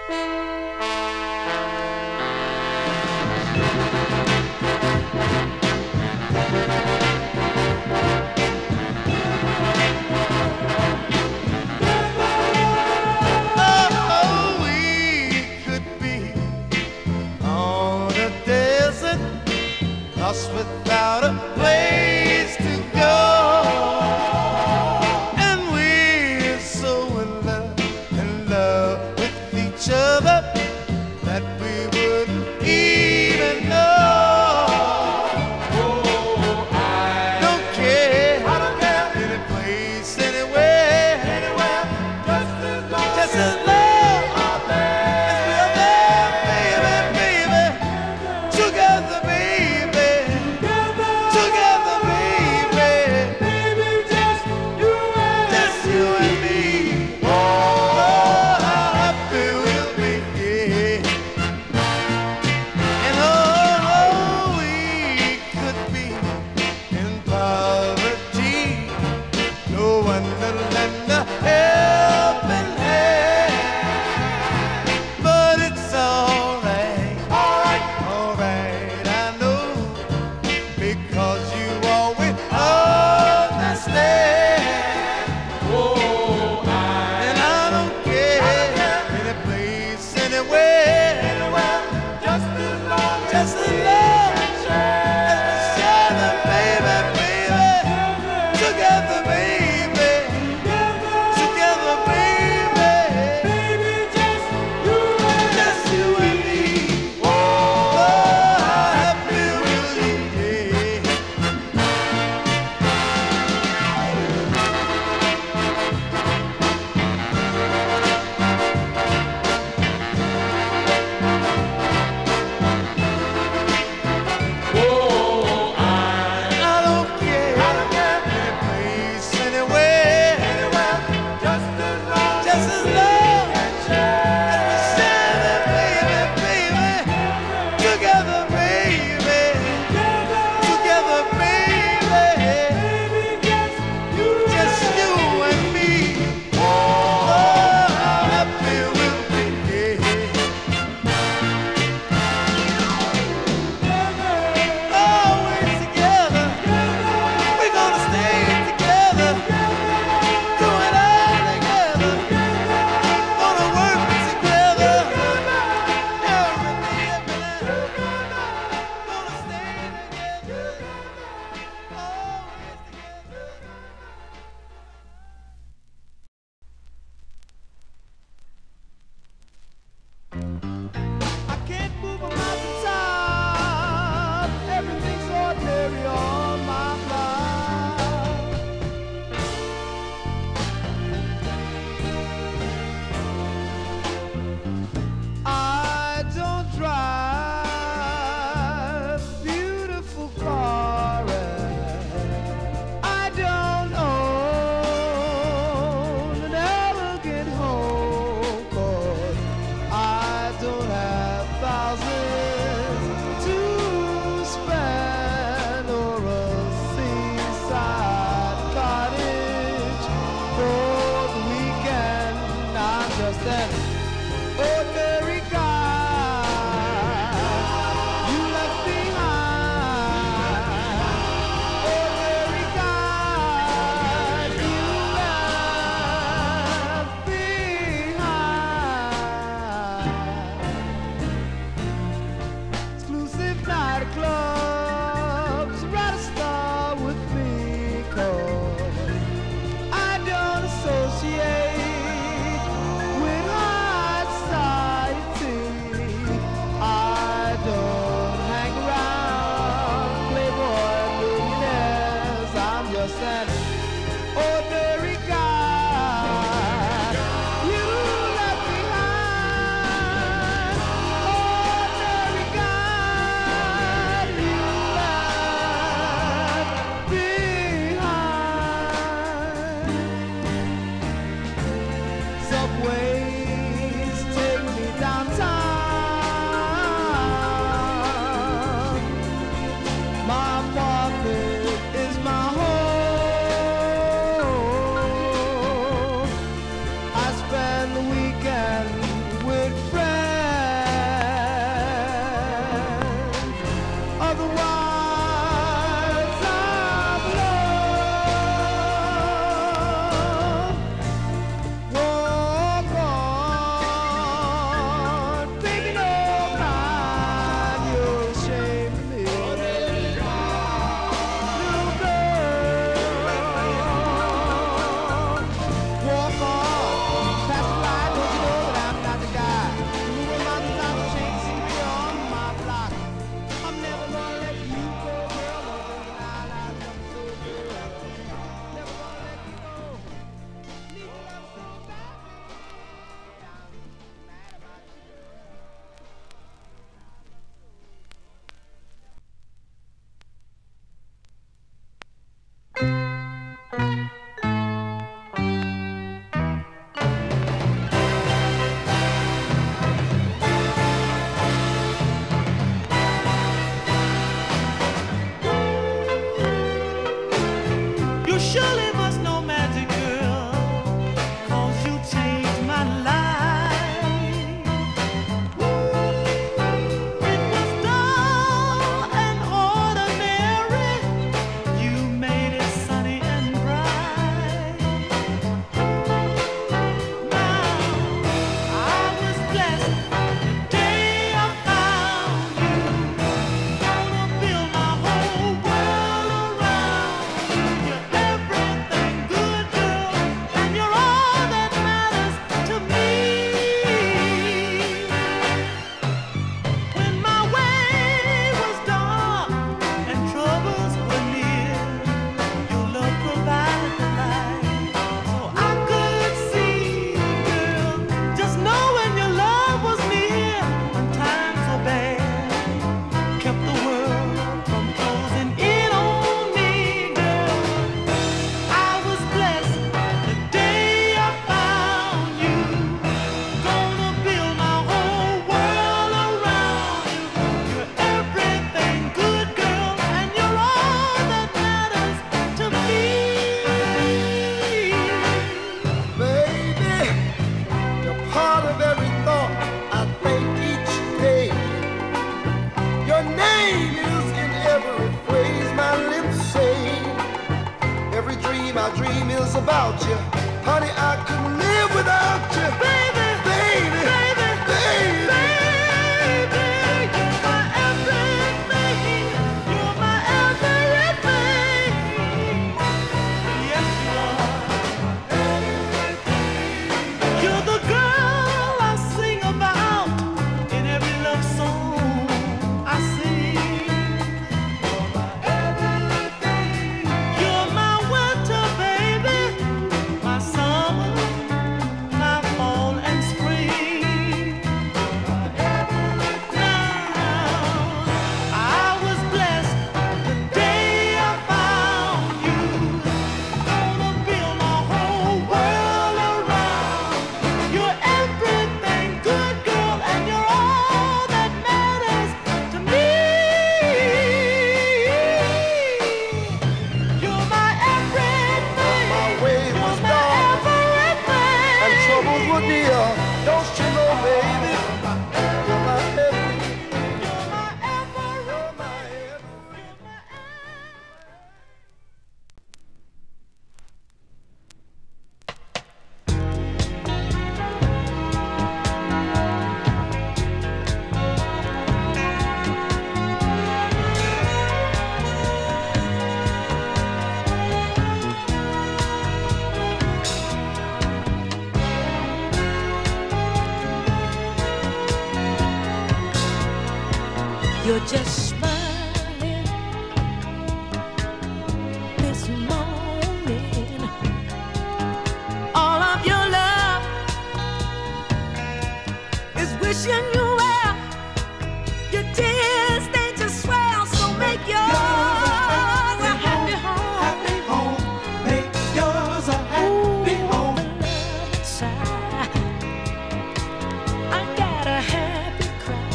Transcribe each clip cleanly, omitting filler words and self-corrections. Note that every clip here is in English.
Oh, we could be on a desert, lost without a place to go. And we're so in love with each other. without you. Honey, I couldn't live without you. Baby, baby, baby, baby, baby, you're my everything. You're my everything. Yes, you are. You're the girl I sing about in every love song I sing. You're my everything. You're my winter, baby, my summer, my fall and spring. Now, I was blessed the day I found you. Gonna build my whole world around. You're everything, good girl, and you're all that matters to me. You're my everything. My way was dark and troubles were near. Don't you know, baby? You're my everything. You're my everything. You're my You're just smiling this morning. All of your love is wishing you well. Your tears, they just swell. So make yours a happy home. happy home. Make yours a happy home. Love inside. I got a happy cry.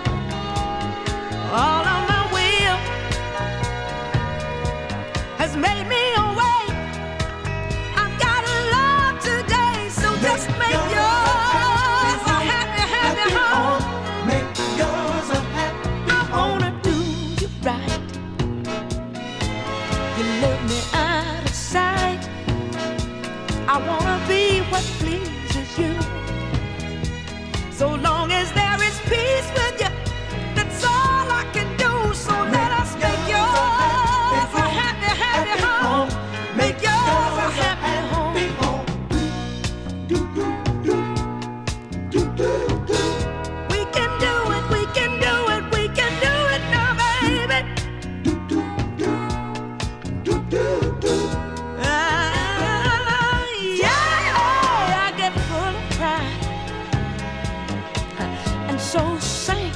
All of my will has made me awake. I've got a love today, so just make yours a happy, happy home. Make yours a happy I wanna do you right. You love me out of sight. I wanna be what pleases you. So long as there is peace with you, that's all I can do. So let us make yours a happy, happy home. Make yours a happy home. home. Do, do, do. Do, do, do. We can do it, we can do it, we can do it now, baby. Do, do, do. Do, do, do. Yeah, I get full of pride and so sad.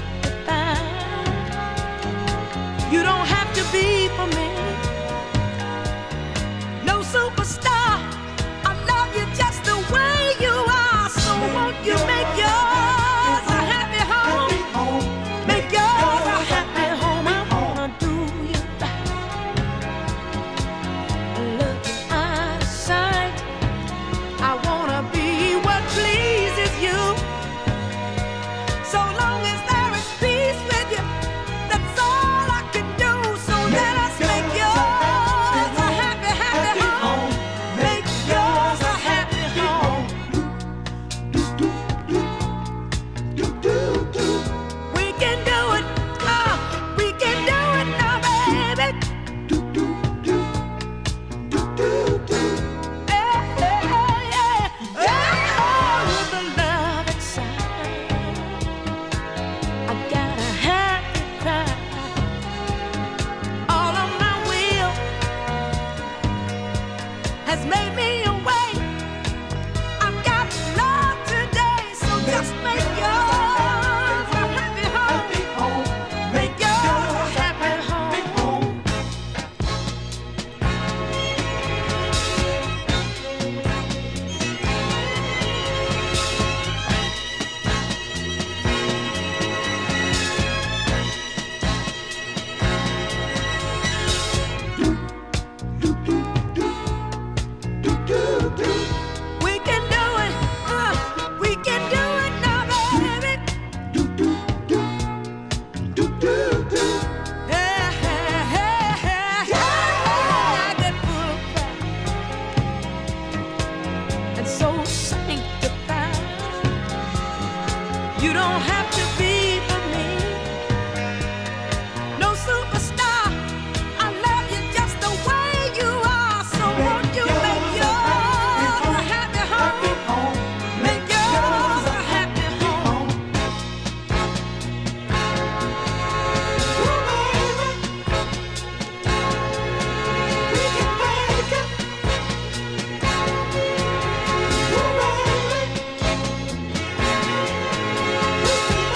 You don't have to be for me. No superstar. I love you just the way you are. So won't you make yours a happy home? Make yours a happy home. Ooh, baby, we can make it. Ooh, baby, we can make it.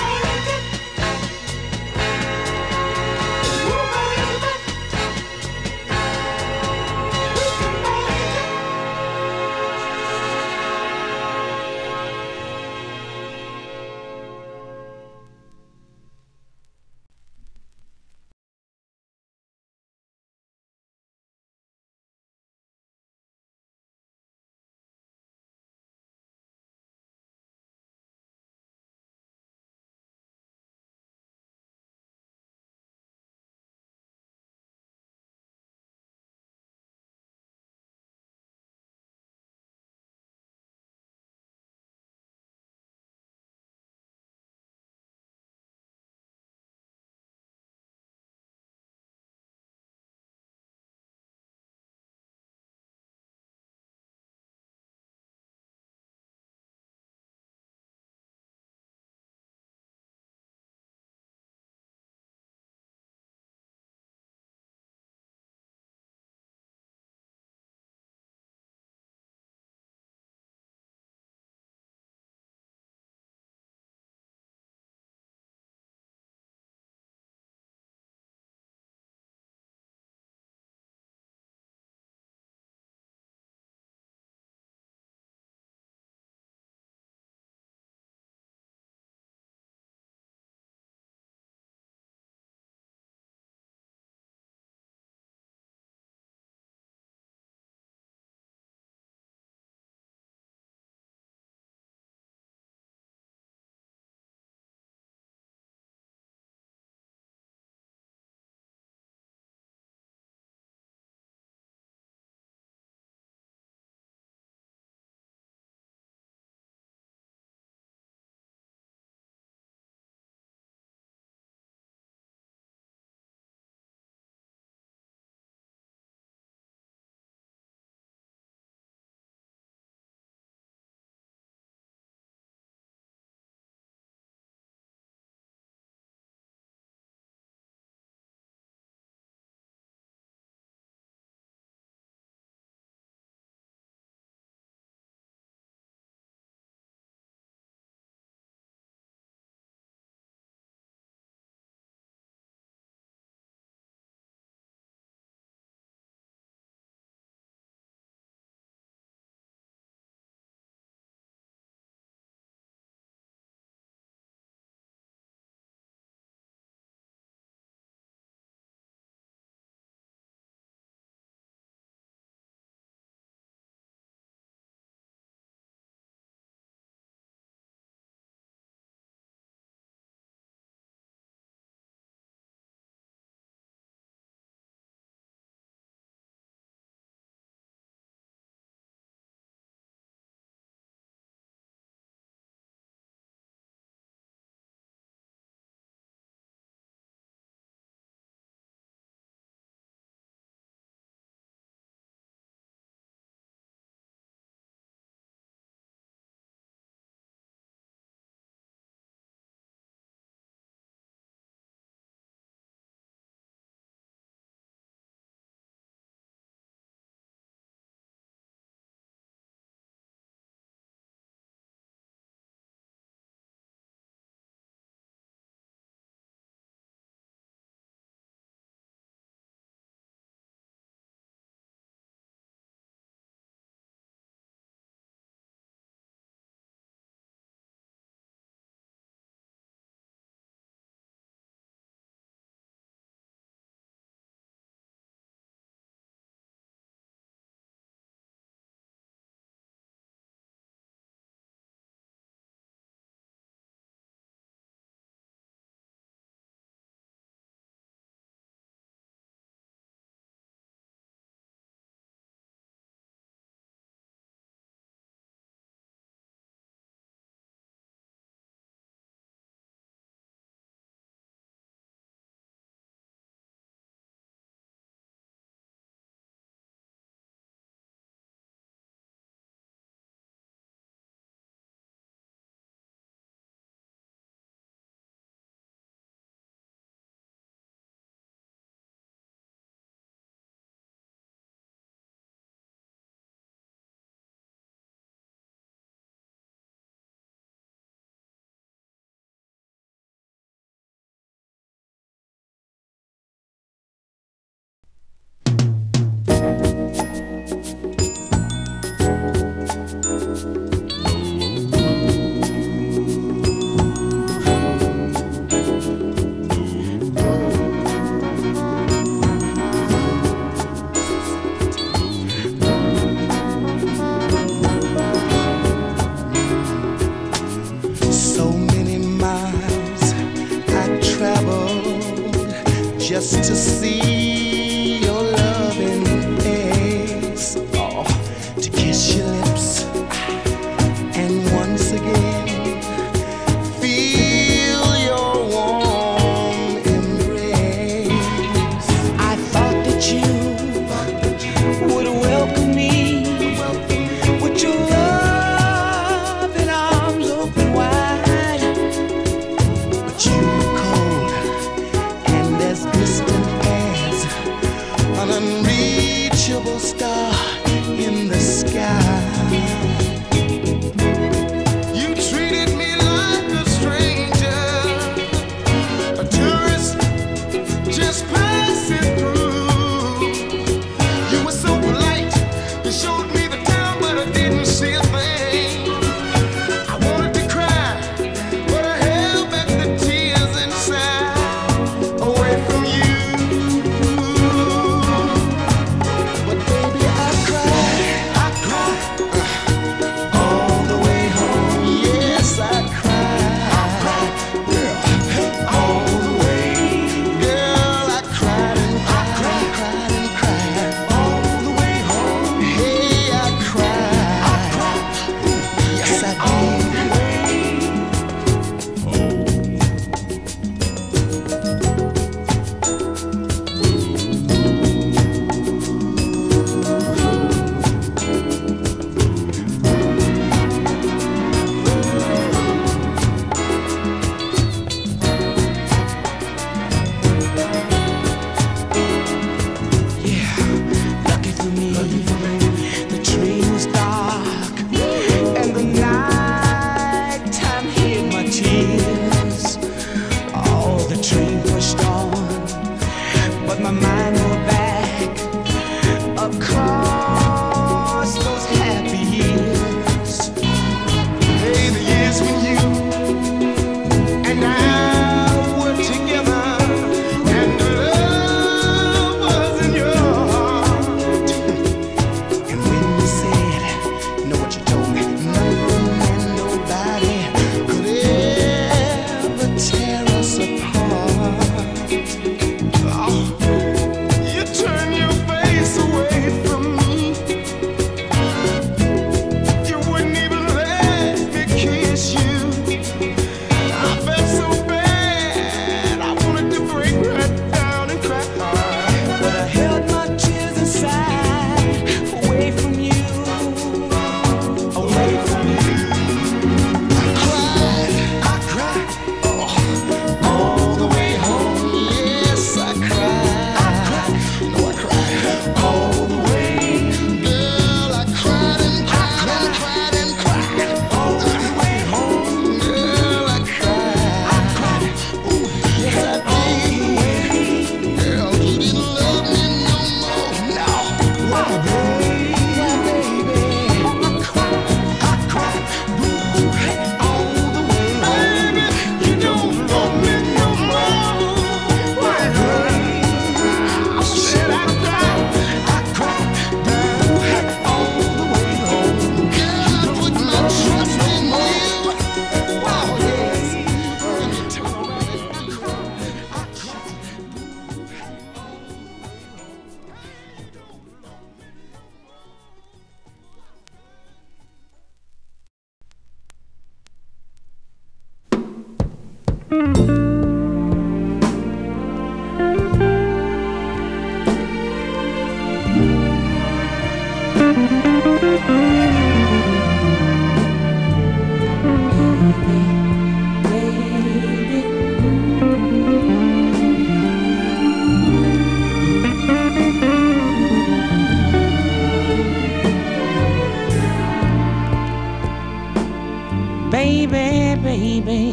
Baby, baby,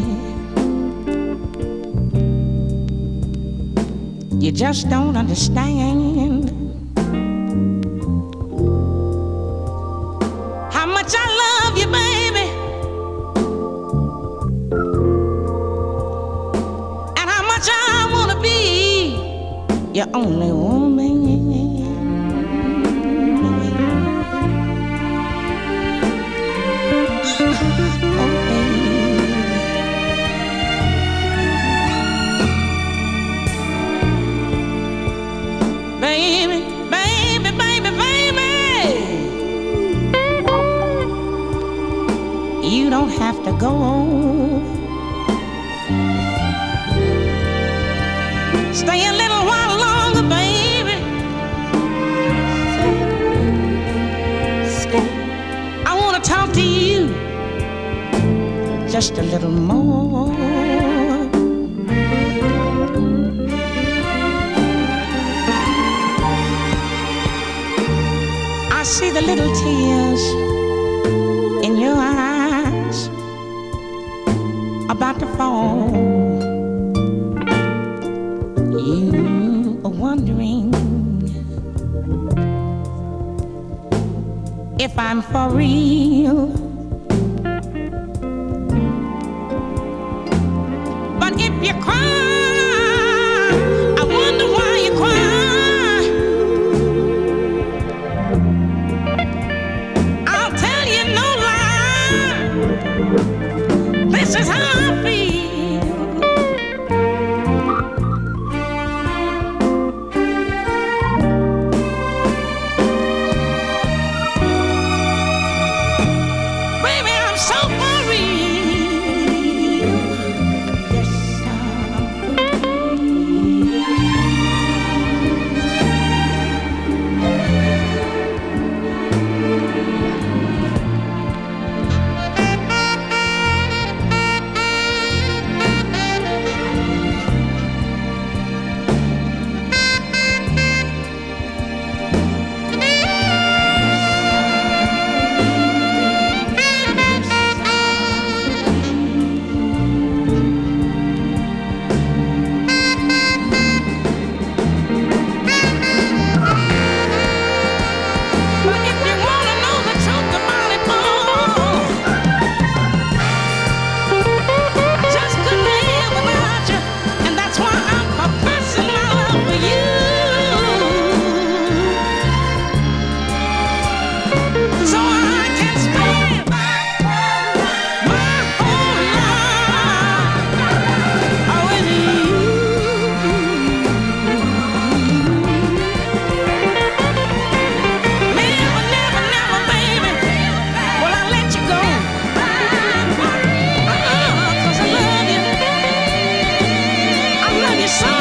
you just don't understand how much I love you, baby, and how much I wanna be your only woman. Baby, baby, baby, baby, you don't have to go. Stay a little while longer, baby. Stay. I want to talk to you just a little more. I see the little tears in your eyes about to fall. You are wondering if I'm for real. But if you cry, I wonder why you cry. I'll tell you no lie. This is how I feel. Baby, I'm so for real. Yes, but if you wanna know the truth about it, boy, I just couldn't live without you, and that's why I'm professing my love for you. So I can spend my whole life with you. Never, never, never, baby, will I let you go. 'Cause I love you. I love you so.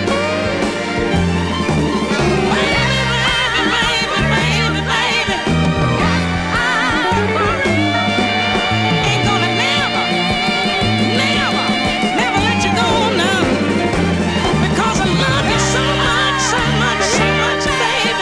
Baby, baby, baby, baby, ain't gonna never, never, never let you go now. Because I love you so much, so much, so much, baby.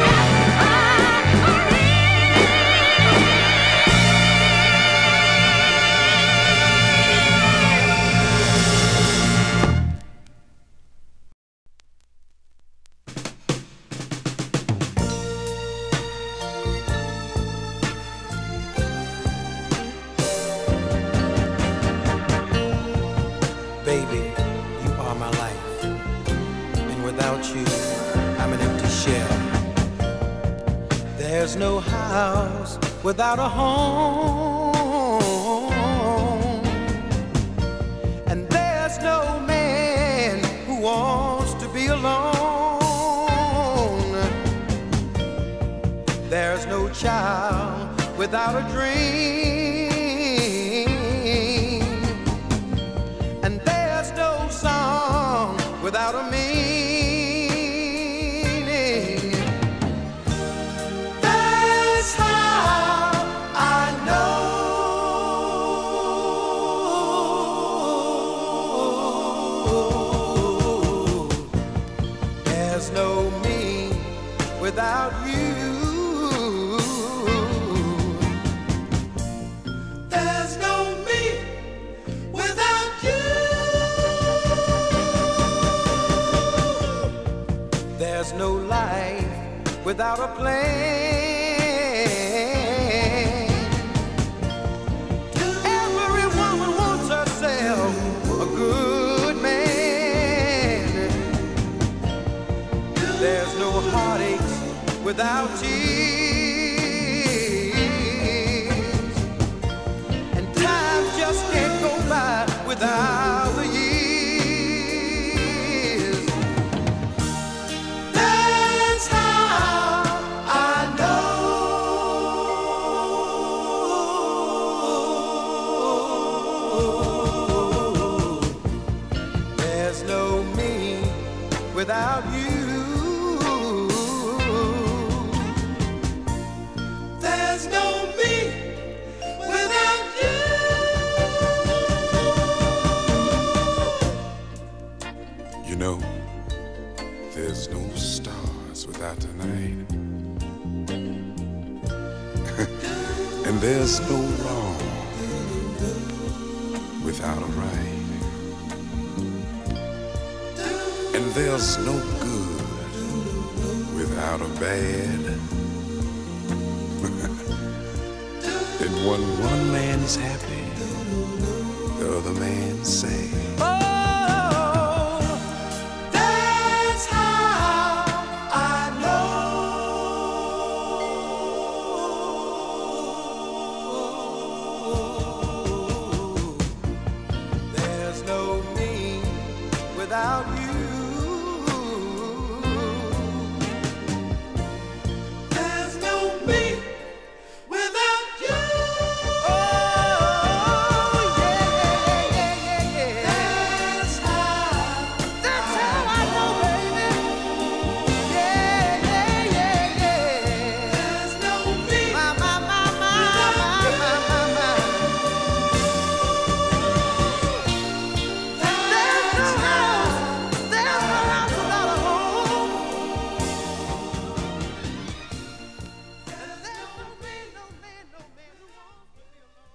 Baby, you are my life, and without you, I'm an empty shell. There's no house without a home, and there's no man who wants to be alone. There's no child without a dream, and without tears, and time just can't go by without the years. That's how I know there's no me without you. There's no me without you. You know, there's no stars without tonight. And there's no wrong without a right. And there's no good without a bad. And when one man is happy, the other man's sad. Oh, that's how I know there's no me without you. There's no me without you. Oh, yeah, yeah, yeah, yeah. That's how I know, baby. Yeah, yeah, yeah, yeah. There's no me without you. There's no house without a home. There's no man, no man, no man who wants to be alone.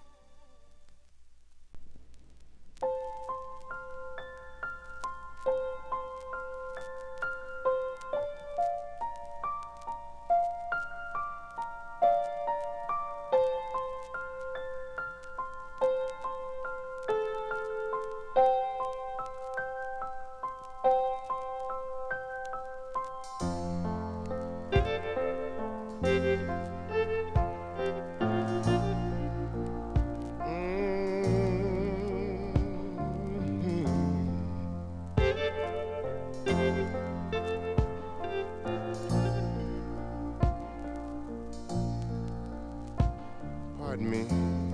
Pardon me.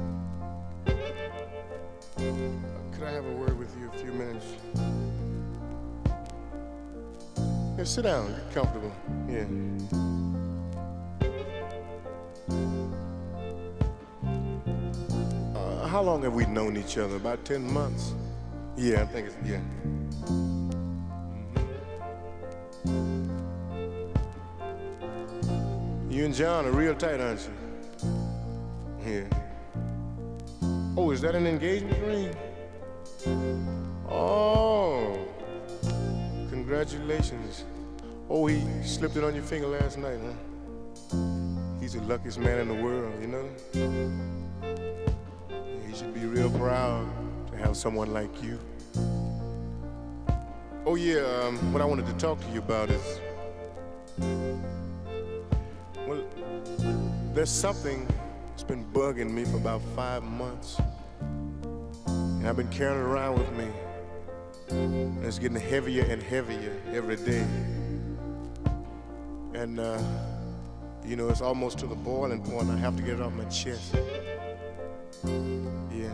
Could I have a word with you a few minutes? Yeah, sit down. Get comfortable. Yeah. How long have we known each other? About 10 months? Yeah, I think it's, yeah. You and John are real tight, aren't you? Yeah. Oh, is that an engagement ring? Oh, congratulations. Oh, he slipped it on your finger last night, huh? He's the luckiest man in the world, you know? He should be real proud to have someone like you. Oh yeah, what I wanted to talk to you about is, well, there's something that's been bugging me for about 5 months. And I've been carrying it around with me. And it's getting heavier and heavier every day. And, you know, it's almost to the boiling point. I have to get it off my chest. Yeah.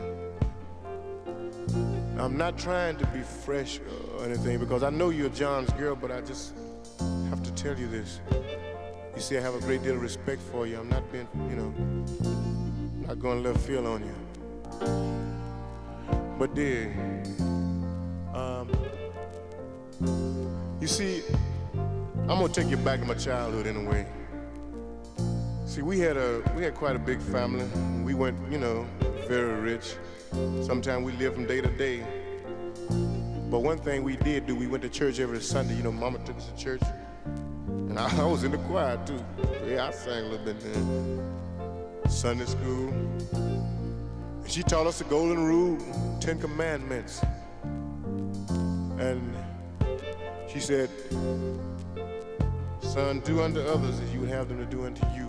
I'm not trying to be fresh or anything because I know you're John's girl, but I just have to tell you this. You see, I have a great deal of respect for you. I'm not being, you know, not going left field on you. But dear, you see, I'm gonna take you back to my childhood in a way. See, we had quite a big family. We weren't, you know, very rich. Sometimes we lived from day to day. But one thing we did do, we went to church every Sunday. You know, Mama took us to church. And I was in the choir too. Yeah, I sang a little bit then. Sunday school. And she taught us the golden rule, 10 commandments. And she said, Son, do unto others as you would have them to do unto you.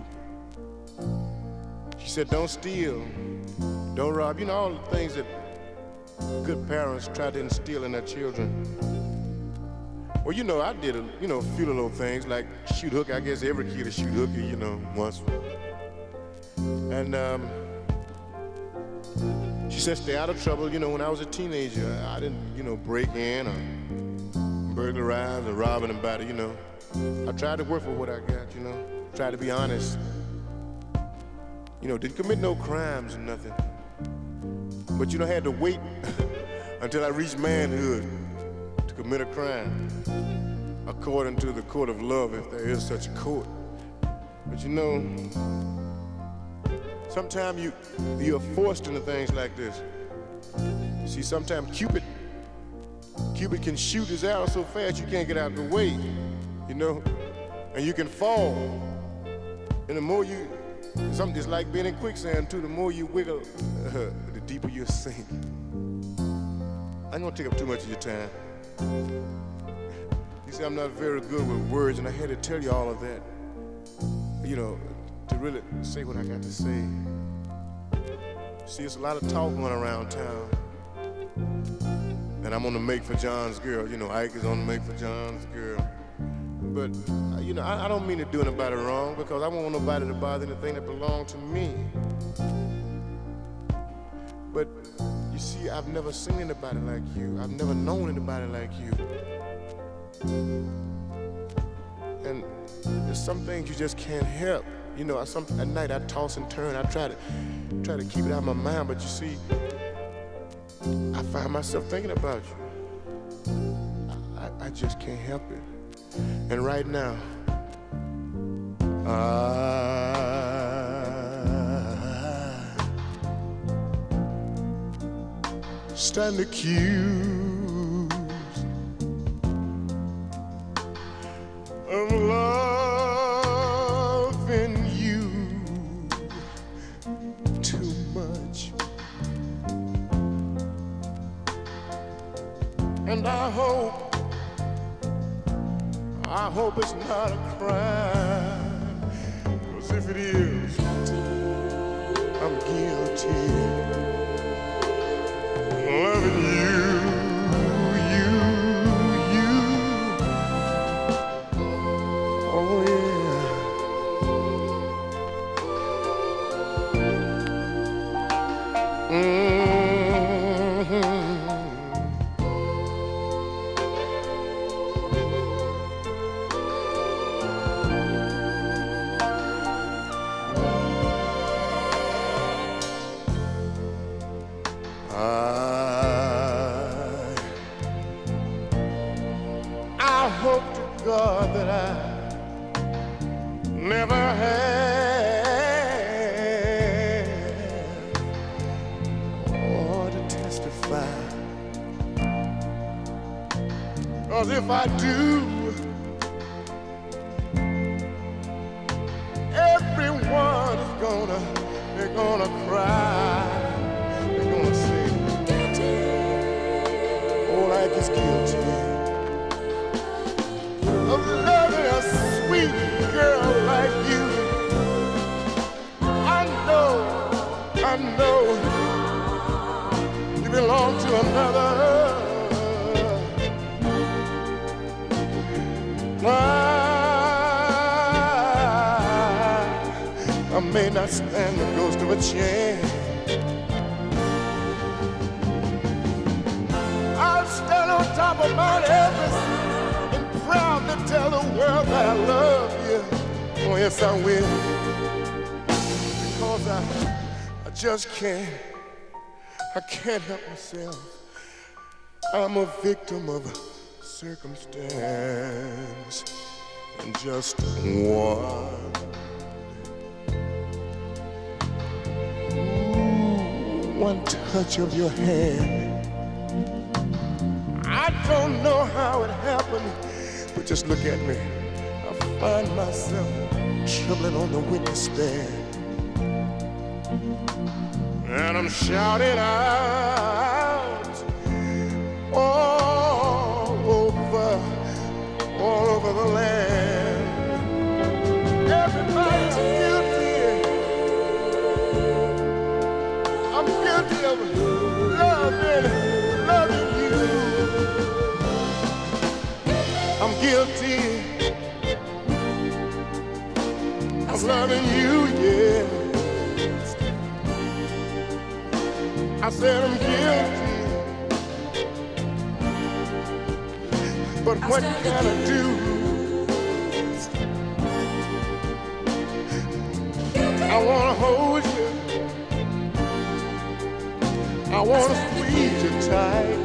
She said, don't steal, don't rob. You know, all the things that good parents try to instill in their children. Well, you know, I did a few little things like shoot hook. I guess every kid will shoot hooky, you know, once. And she said, stay out of trouble. You know, when I was a teenager, I didn't, break in or burglarize or rob anybody, I tried to work for what I got, tried to be honest. Didn't commit no crimes or nothing. But, I had to wait until I reached manhood to commit a crime, according to the court of love, if there is such a court. But, sometimes you're forced into things like this. You see, sometimes Cupid can shoot his arrow so fast you can't get out of the way, and you can fall. And the more something just like being in quicksand too, the more you wiggle, the deeper you sink. I ain't gonna take up too much of your time. You see, I'm not very good with words, and I had to tell you all of that, to really say what I got to say. See, it's a lot of talk going around town. And I'm on the Make for John's Girl. Ike is on the Make for John's Girl. But, I don't mean to do anybody wrong, because I don't want nobody to bother anything that belongs to me. But, you see, I've never seen anybody like you. I've never known anybody like you. And there's some things you just can't help. At night I toss and turn. I try to keep it out of my mind, but you see, I find myself thinking about you. I just can't help it. And right now, I stand accused of loving you too much. And I hope it's not a crime, 'cause if it is, I'm guilty. Loving you. Oh yeah. I hope to God that I never have or to testify. 'Cause if I do, everyone is they're gonna cry. They're gonna say, oh, like it's guilty of loving a sweet girl like you. I know you belong to another. I may not stand the ghost of a chance. I'll stand on top of Mount Everest, proud to tell the world that I love you. Oh yes, I will. Because I just can't help myself. I'm a victim of circumstance, and just one touch of your hand. I don't know how it happened, but just look at me. I find myself trembling on the witness stand, and I'm shouting out all over the land. guilty of loving you. I'm guilty of loving you, yeah. I said I'm guilty, but what can I do? I wanna hold you, I wanna squeeze you tight,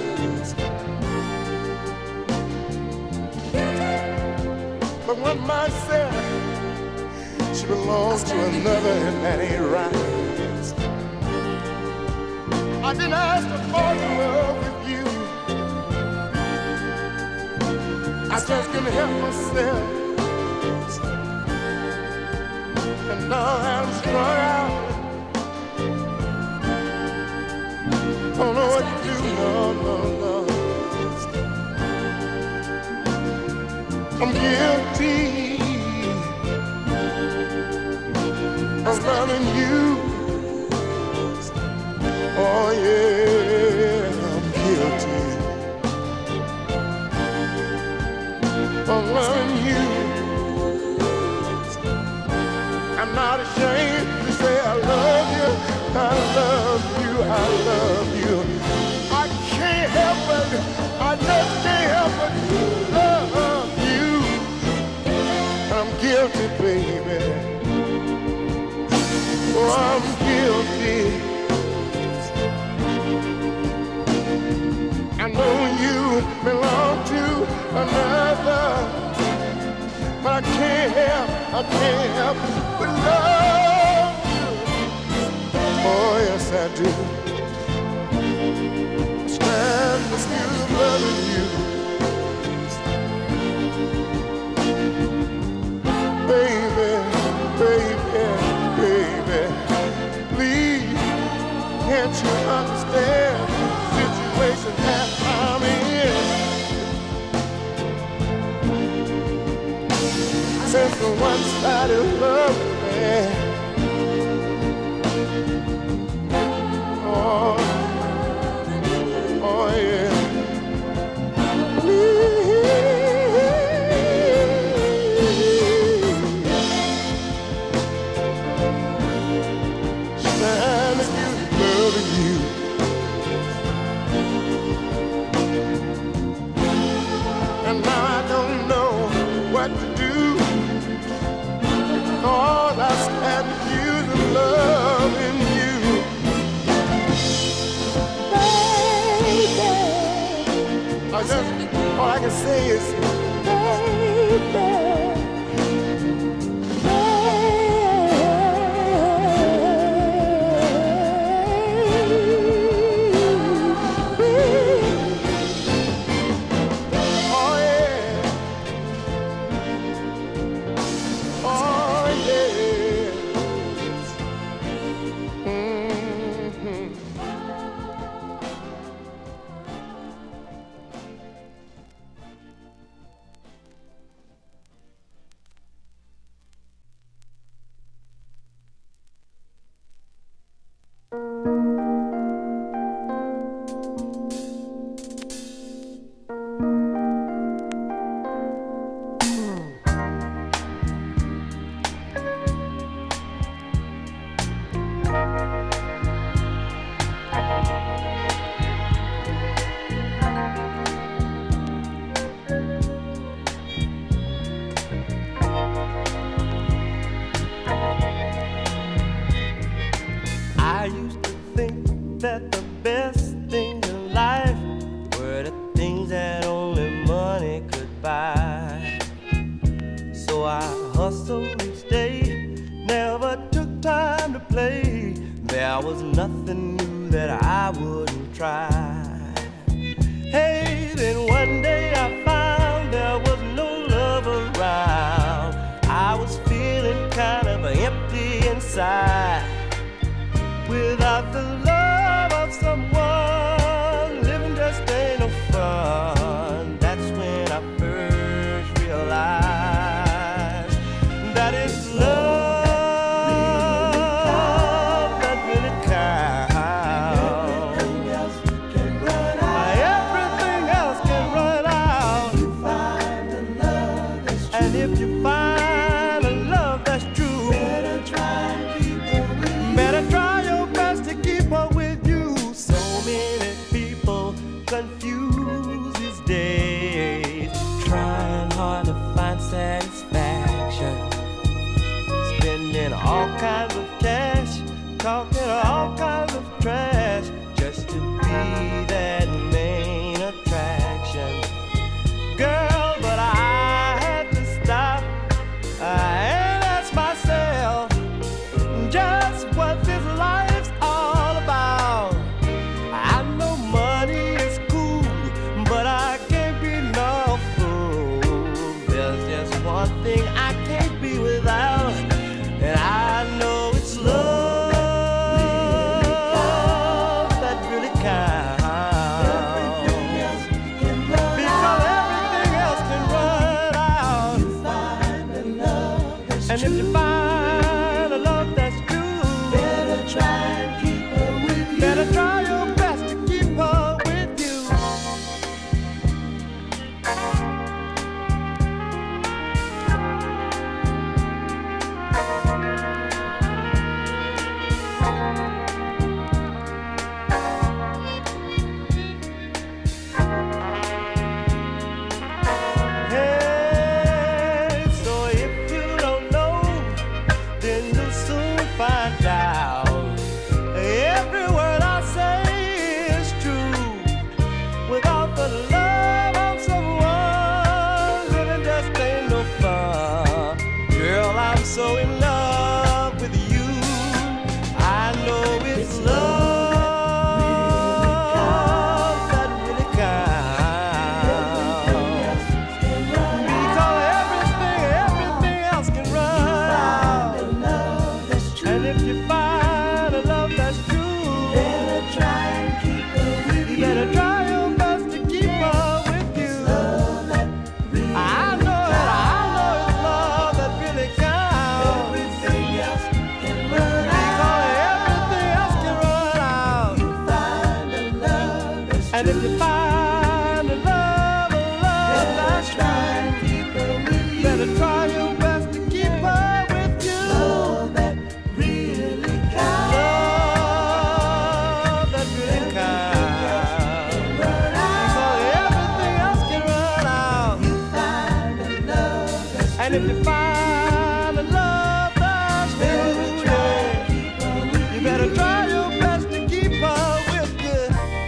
but one might say she belongs to another, and that ain't right. I didn't ask to fall in love with you, I just couldn't help myself. And now that I'm strung out, don't know what to do, no. I'm guilty of loving you. Oh yeah, I'm guilty of loving you. I'm not ashamed to say I love you, I love you, I love you. I can't help it, I just can't help but love you. I'm guilty, baby. Oh, I'm guilty. I know you belong to another, but I can't help but love you. Oh, yes, I do. Stand the view of loving you. Baby, please, can't you understand the situation that I'm in? Since the one-sided love, man. Oh yeah. Stand if you loving you. And now I don't know what to do. Lord, I stand accused of loving you. Baby, all I can say is, baby. Without the love of someone, living just ain't no fun. That's when I first realized that it's love that really counts. talking all kinds of trash just to be that main attraction. Girl, but I had to stop and ask myself just what this life's all about. I know money is cool, but I can't be no fool. There's just one thing I can't be without, and I know it's love that really counts. Because everything else can run out. And if you find a love that's true, better try and keep her with you. Better try your best to keep her with you. Hey, so if you don't know, then you'll soon find out. Every word I say is true. Without the love of someone, living just ain't no fun. Girl, I'm so in love with you. I know it's love that really counts. Because everything else can run out. And if you find a love that's true, better try and keep her with you. Better try your best to keep her with you. I know it's love that really counts. Everything else can run out. Because everything else can run out. You find a love that's true. And if you find a love that's true, keep her with you. Better try your best to keep her with you. Love that really counts. Love that really counts. Because everything else can run out. You find a love that's true. And if you find a love that's true, you better try your best to keep her with you.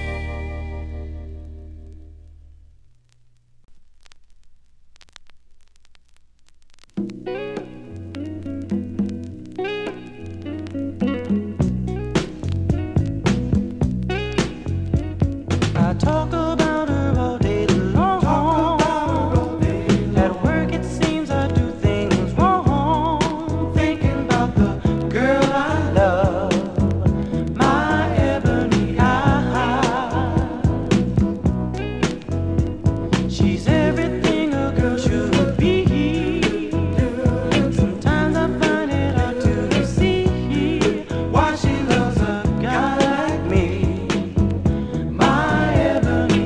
I talk about her all day long. At work it seems I do things wrong. Thinking about the girl I love, my ebony eye. She's everything a girl should be. Sometimes I find it hard to see why she loves a guy like me. My ebony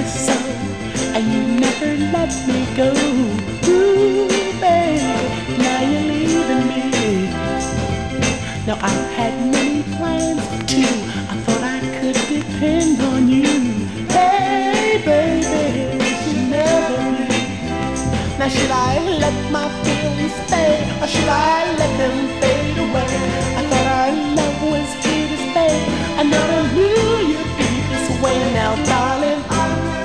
me so, and you never let me go. Ooh, baby, now you're leaving me. Now I had many plans too. I thought I could depend on you. Hey, baby, you never leave. Now should I let my feelings stay, or should I let them fade away? I thought our love was here to stay. I never knew you'd be this way. Now, darling, I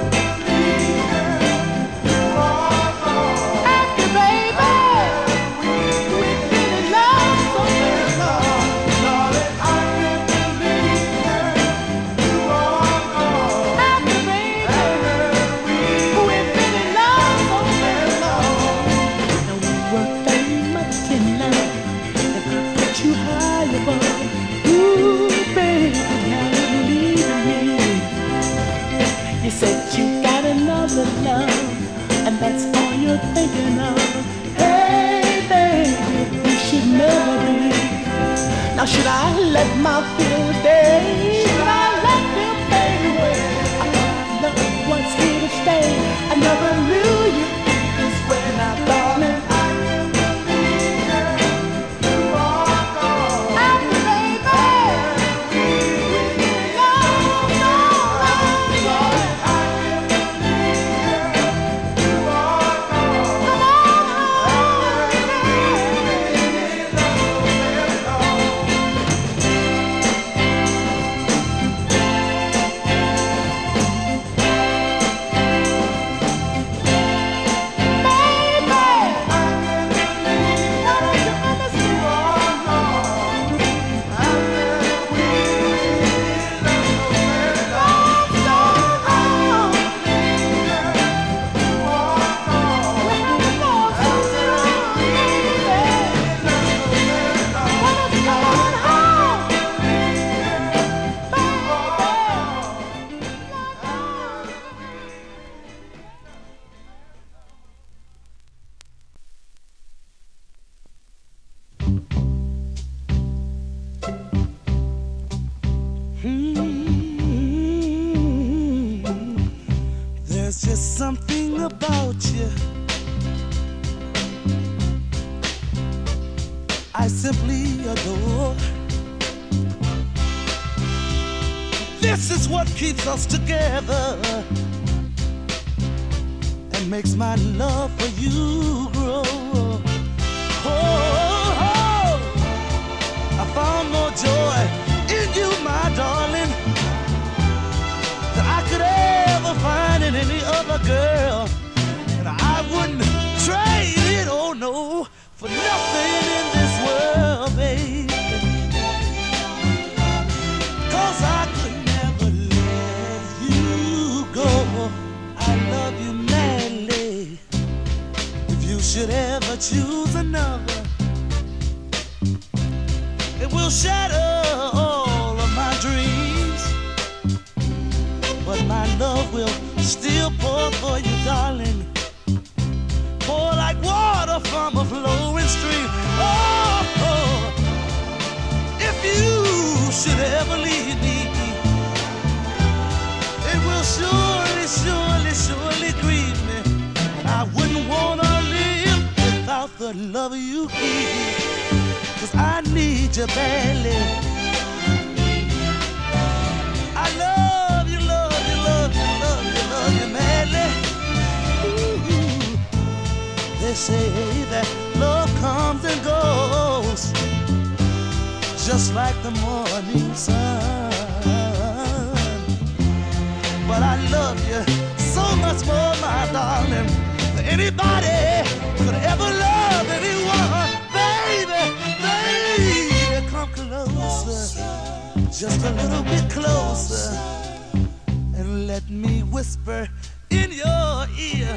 you said you got another love, and that's all you're thinking of. Hey, baby, you should never be. Now should I let my feelings stay? Should I let them fade away? I thought love was here to stay. I never knew you'd be this way. Now, darling, I can't believe it. You are gone. After, baby. There's just something about you I simply adore. This is what keeps us together and makes my love for you grow. Oh, I found more joy in you, my darling, than I could ever find in any other girl. And I wouldn't trade it, oh no, for nothing in this world, baby. 'Cause I could never let you go. I love you madly. If you should ever choose another, it will shatter all of my dreams. But my love will still pour for you, darling. Pour like water from a flowing stream. Oh, if you should ever leave me, it will surely, surely, surely grieve me. I wouldn't wanna live without the love you give, 'cause I need you badly. I love you, love you, love you, love you, love you madly. Ooh. They say that love comes and goes, just like the morning sun. But I love you so much more, my darling, than anybody could ever love anyone. Baby, baby, come closer, just a little bit closer, and let me whisper in your ear.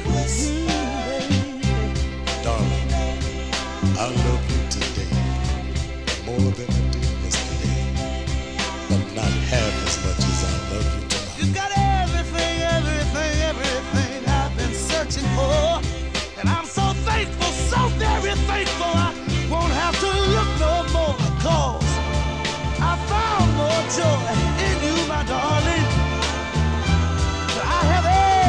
Darling, I love you today more than I did yesterday, but not half as much as I love you tomorrow. You got everything, everything, everything I've been searching for, and I'm so thankful, so very thankful. I won't have to look no more, 'cause I found more joy in you, my darling, than I have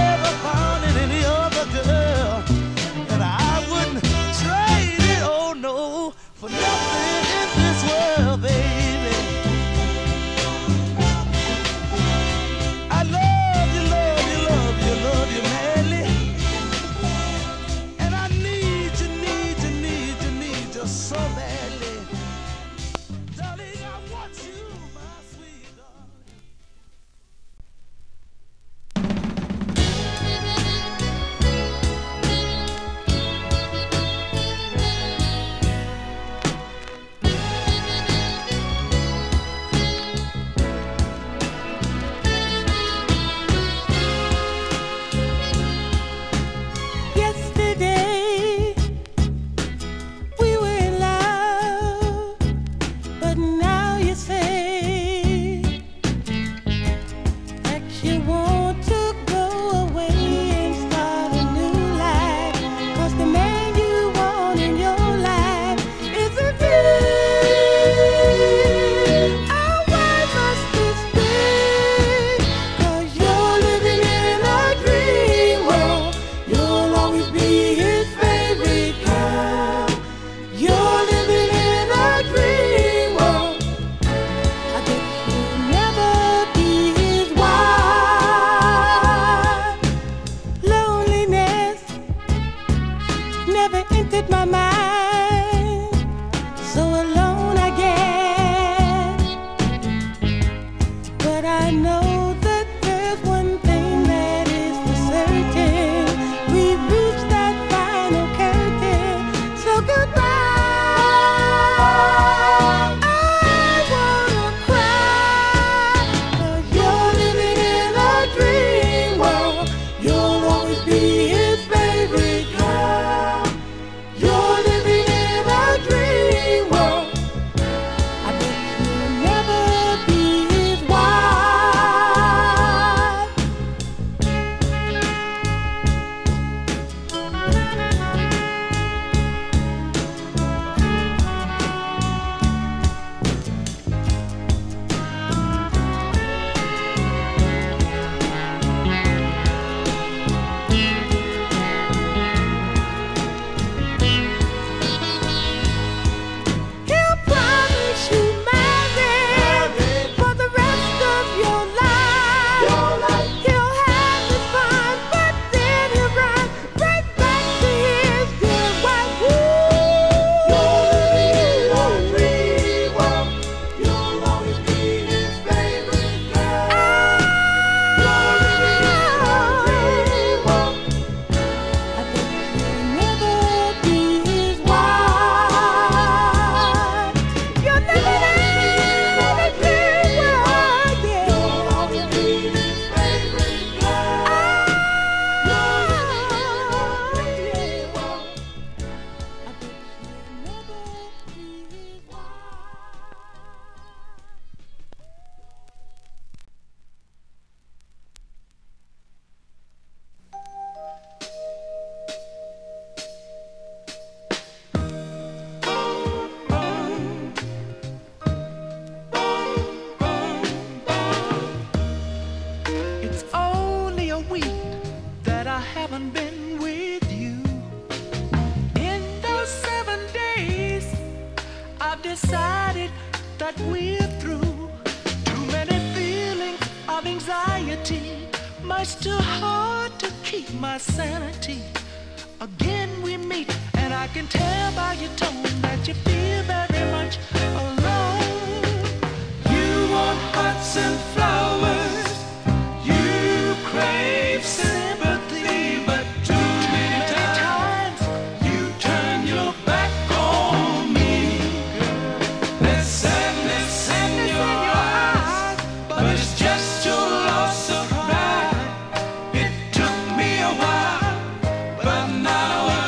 haven't been with you. In those 7 days, I've decided that we're through. Too many feelings of anxiety, much too hard to keep my sanity. Again we meet, and I can tell by your tone that you feel very much alone. You want hearts and flowers, you crave sympathy, but too many times you turn your back on me. There's sadness in your eyes, but it's just your loss of pride. It took me a while, but now I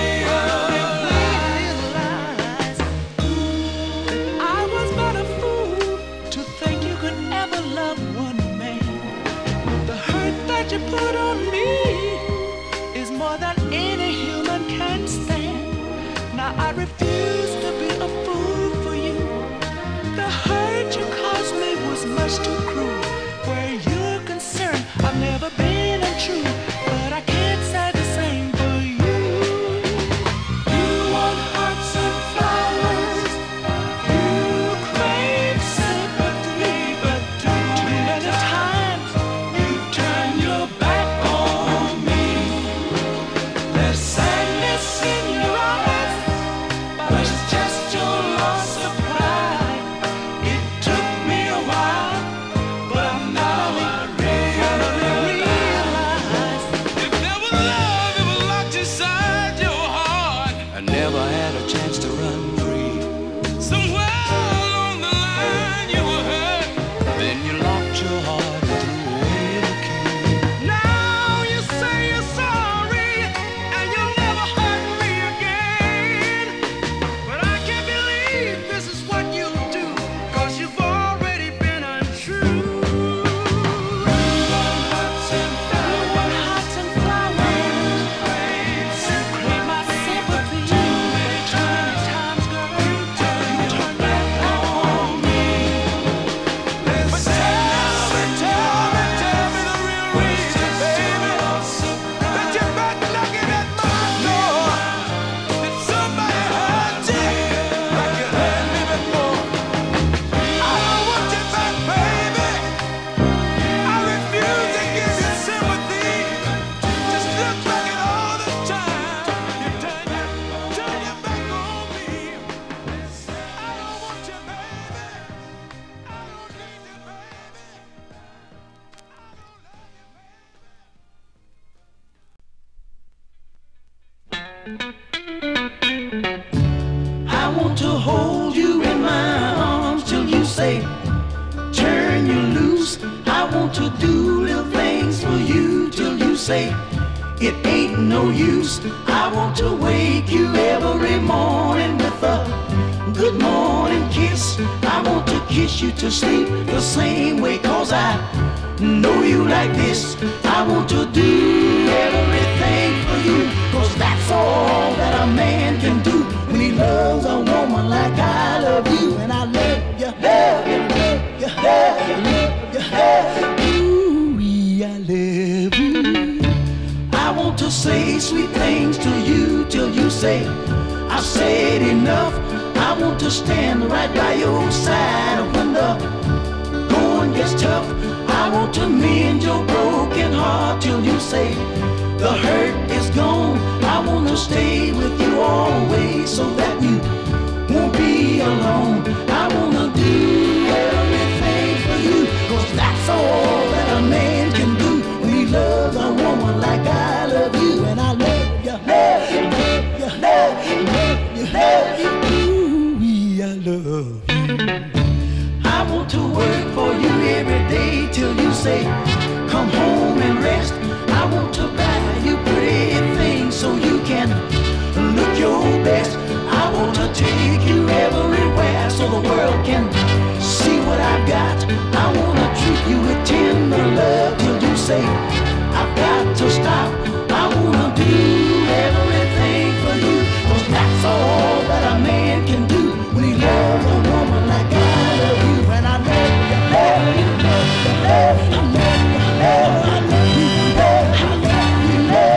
realize I was but a fool to think you could ever love one man. The hurt that you put on me is more than any human can stand. Now I refuse to be a fool for you. The hurt you caused me was much too cruel. Where you're concerned, I've never been untrue, but I can't say the same for you. You want hearts and flowers, you crave sympathy, but too many times you turn your back on me. There's sadness in your eyes, but it's just your loss of pride. It took me a while, but now I realize if there was love, it was locked inside your heart. I never had a chance to run free. Somewhere along the line you were hurt, then you locked your heart and threw away the key. Now you say you're sorry and you'll never hurt me again. But I can't believe this is what you'll do, 'cause you've already been untrue. Hearts and flowers, crave my sympathy. Too many times, girl, you turn back on me. But tell me the real reason, baby, that you're back knocking at my door. Did somebody hurt you like you hurt me before? I don't want you back, baby. I refuse to give you sympathy. Just look back at all the time you turn your back on me. I don't want you, baby. I don't need you, baby. I want to hold you in my arms till you say, turn you loose. I want to do little things for you till you say, it ain't no use. I want to wake you every morning with a good morning kiss. I want to kiss you to sleep the same way, 'cause I know you like this. I want to do everything for you, 'cause that's all that a man can do when he loves a woman like I love you. And I love you, love you, love you, love you, love you, love you. Ooh, I love you. I want to say sweet things to you till you say, I've said enough. I want to stand right by your side when the going gets tough. I want to mend your broken heart till you say, the hurt is gone. I want to stay with you always so that you won't be alone. I want to do everything for you, 'cause that's all that a man can do when he loves a woman like I love you. And I love you, love you, love you, love you, love you, love you. Ooh, I love you. I want to work for you every day till you say, come home and rest. I want to buy you pretty things so you can look your best. I want to take you everywhere so the world can see what I've got. I want to treat you with tender love till you say, I've got to stop. I want to do everything for you, 'cause that's all that a man can do when he loves a woman like I love you. And I love you, love you, love you, love you, love you, love you, love you, love you, love you, love you.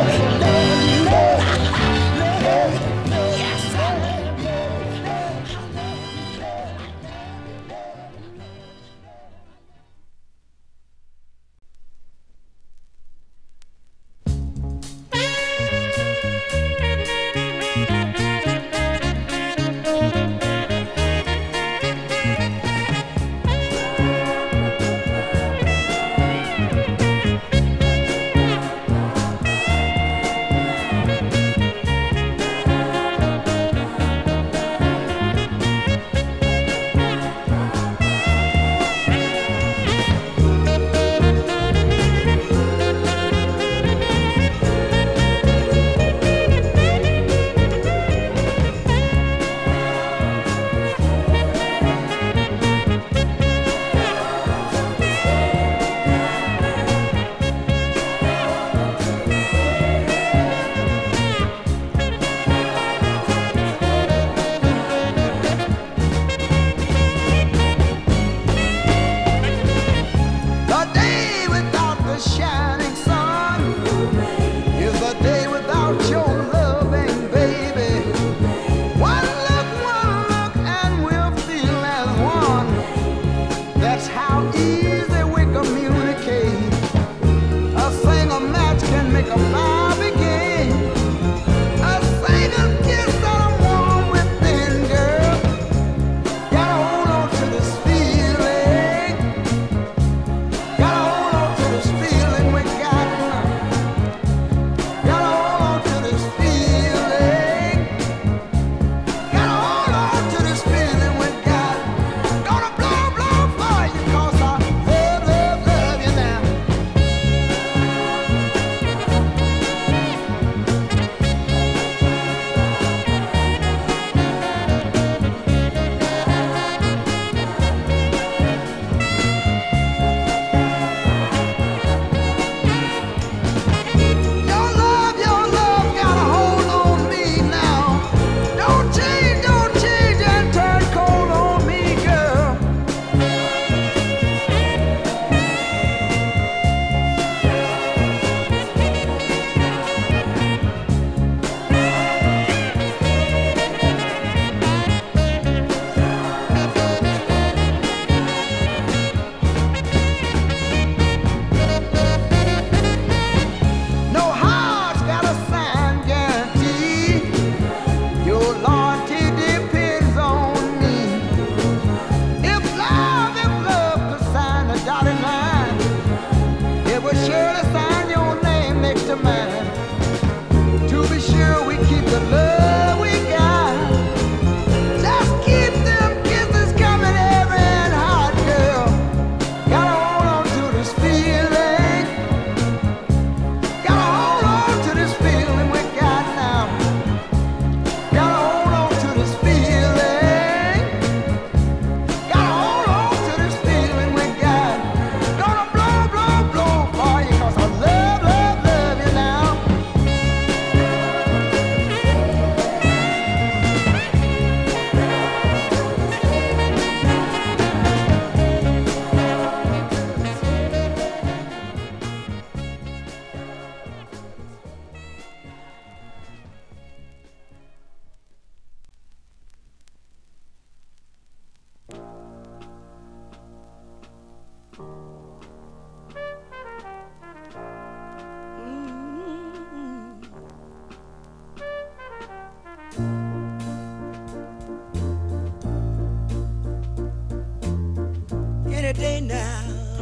day now.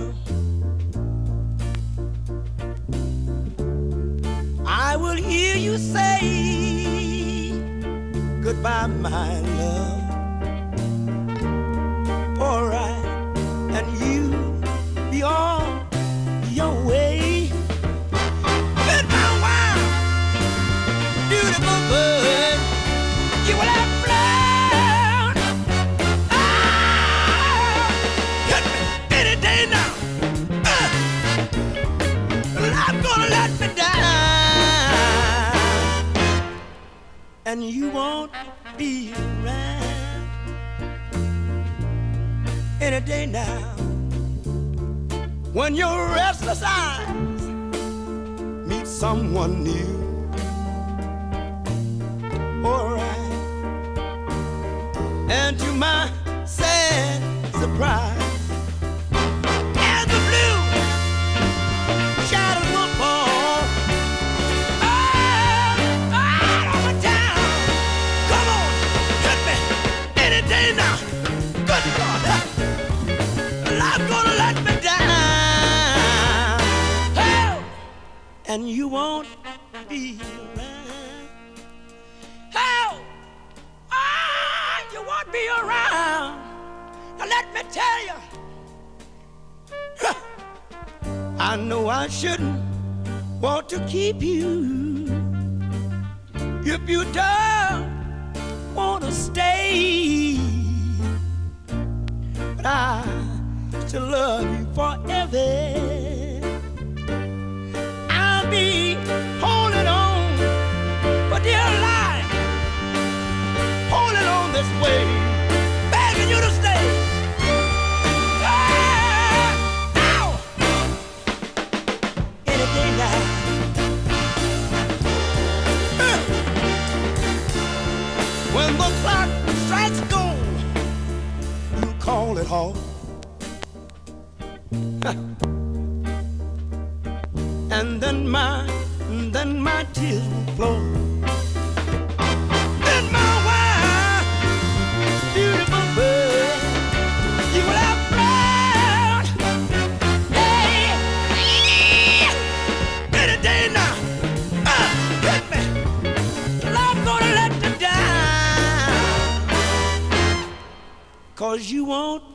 I will hear you say goodbye, my love. All right, and you be on your way. Goodbye, wild, beautiful bird. You will have flown. Hit me any day now. I'm gonna let me down, and you won't be around any day now. When your restless eyes meet someone new. Alright, and to my sad surprise, as the blue shadows will fall all over town. Come on, hit me any day now. Good God, I'm gonna let me down. Oh, and you won't be around. How? You won't be around. Now let me tell you, I know I shouldn't want to keep you if you don't want to stay, but I still love you forever. I'll be holding on for dear life, holding on this way, begging you to stay. Now, any day now. When the clock strikes gold, you call it home. And then my tears will flow. Then my wild, beautiful bird, you will have flown. Hey, any day now. Hit me, I'm gonna let you down, 'cause you won't